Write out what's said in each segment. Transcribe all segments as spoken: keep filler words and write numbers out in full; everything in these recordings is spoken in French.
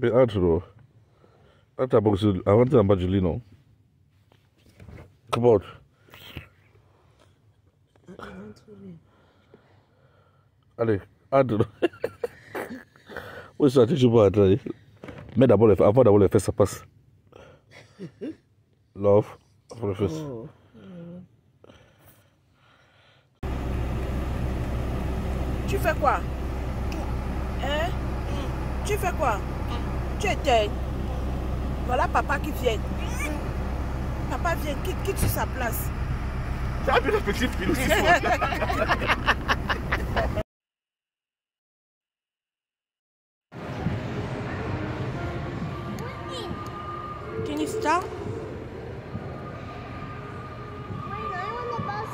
Be altro. Altra box avanti a Bagellino. Come on. Allez, altro. Oui, ça tu peux attendre. Mais d'abord avant d'abord les fesses ça passe. Love pour les fesses. Oh. Tu fais quoi? Hein? Tu fais quoi? Tu éteins. Voilà papa qui vient. Papa vient, quitte, quitte sur sa place. Ça fait le petit fil aussi. Can you stop? Wait, I want the bus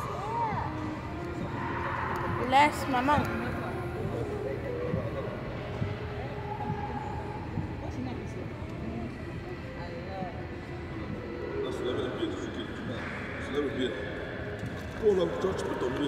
here. Laisse maman. Se leva le pied, se leva le pied. Oh là, putain, tu peux tomber.